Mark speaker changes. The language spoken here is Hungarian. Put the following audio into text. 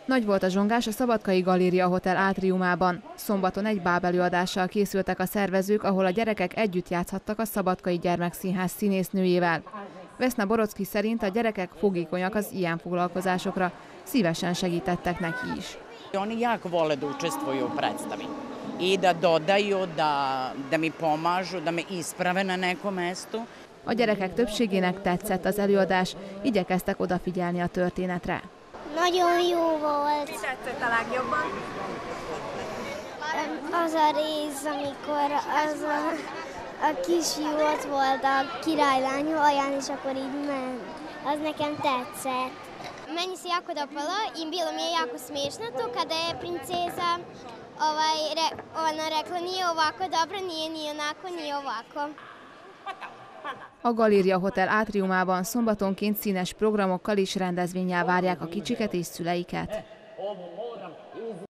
Speaker 1: Nagy volt a zsongás a Szabadkai Galéria Hotel átriumában. Szombaton egy bábelőadással készültek a szervezők, ahol a gyerekek együtt játszhattak a Szabadkai Gyermekszínház színésznőjével. Vesna Borocki szerint a gyerekek fogékonyak az ilyen foglalkozásokra, szívesen segítettek neki is.
Speaker 2: Oni jako vole da učestvuju u predstavi i da dodaju, da mi pomažu, da me isprave na nekom mestu.
Speaker 1: A gyerekek többségének tetszett az előadás, igyekeztek odafigyelni a történetre.
Speaker 3: Nagyon jó volt.
Speaker 4: Mi tetszett a legjobban?
Speaker 3: Az a rész, amikor a kisfiú ott volt a királylány alján, és akkor így ment. Az nekem tetszett. Meni se jako dopalo i bilo mi je jako smiješno to kada je princeza ona rekla nije ovako dobro, nije ni onako, ni ovako.
Speaker 1: A Galéria Hotel átriumában szombatonként színes programokkal és rendezvénnyel várják a kicsiket és szüleiket.